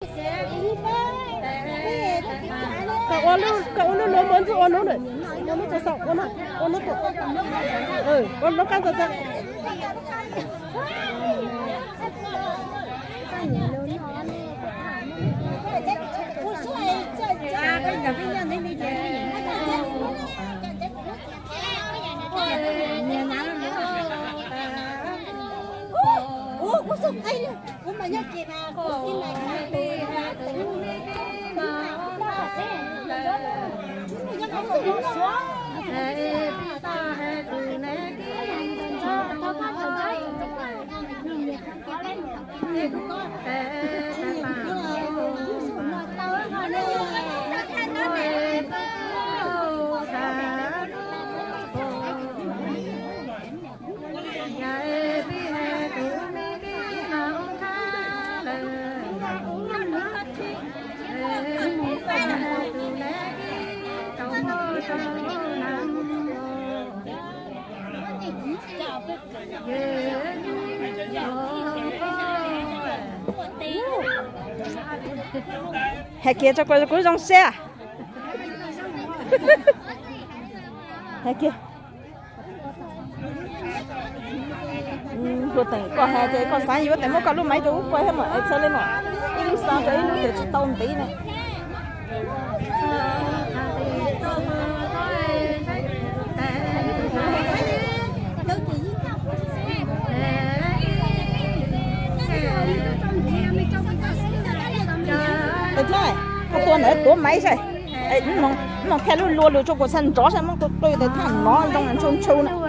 cậu nó muốn cho nó nữa nó muốn cho sọc nó nó căng ra có sụp tay luôn, cũng mà nhớ chị mà có xin này cái đi ha tính mà ta sẽ nhớ không được xóa từ này cho các bạn trai hè kia cho cô trong xe hè kia cô tỉnh có hè thì có sáng yếu tại mỗi con lúc mấy chú quay hết mà chơi lên mà lúc sáng tới lúc để chỉ tông tí này được rồi, có tuần nữa tuần mấy rồi, mong theo luôn luôn cho cô săn chó xem mong tôi để thằng nó trong ăn chôn chôn này.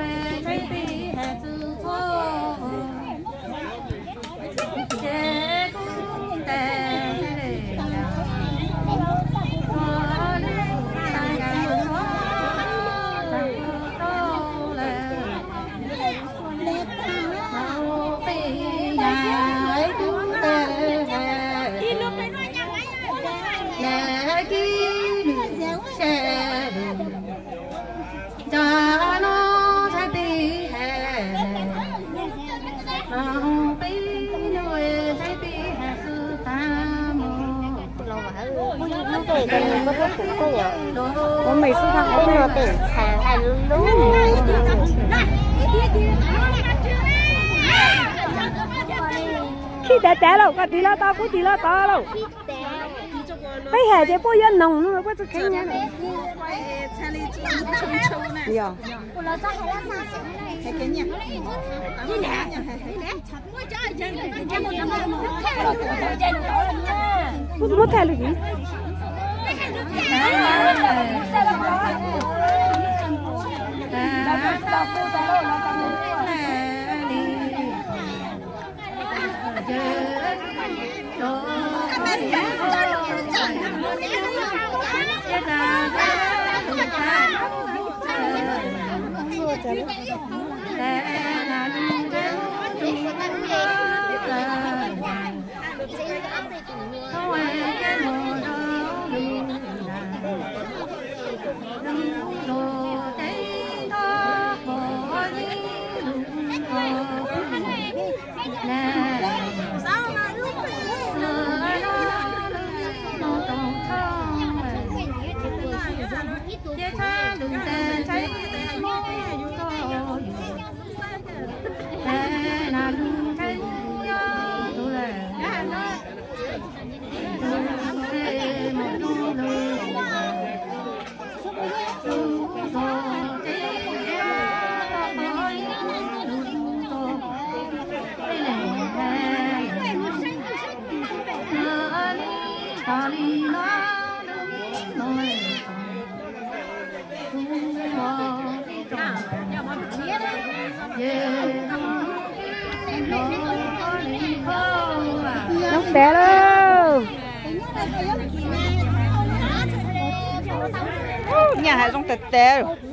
Con mày xuống thang ống rồi để thả thành lú. Khi té đâu, có tí là to, có tí là to đâu. Bây giờ chỉ bôi yên nồng nữa, có chút kinh nhá. Dạ. Mất thay được gì? Nó bé luôn. Nhà hai trong tẹt tẹt.